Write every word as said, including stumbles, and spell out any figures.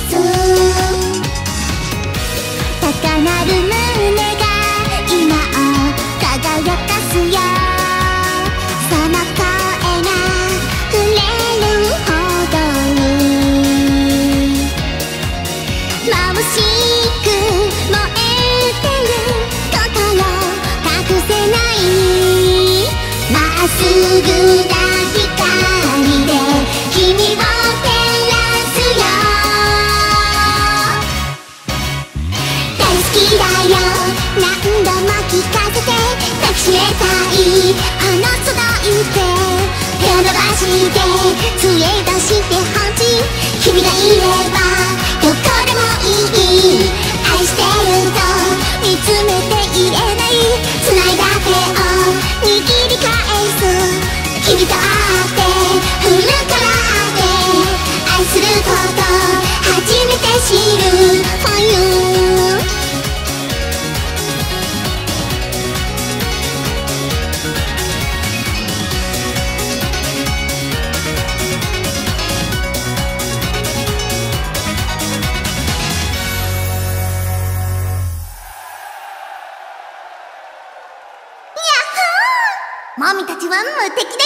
す。高鳴る胸が今を輝かすよ。その声が触れるほどに眩しく燃えてる心隠せない。まっすぐな光で君を照らすよ。大好きだよ、何度も聞かせて。抱きしめたいあのその腕、手を伸ばして杖としてほしい。君がいればどこでもいい。愛してると見つめていれない。繋いだ手を握り返す。君と会ってフルカラーで愛すること初めて知る For you。 マミたちは無敵だよ。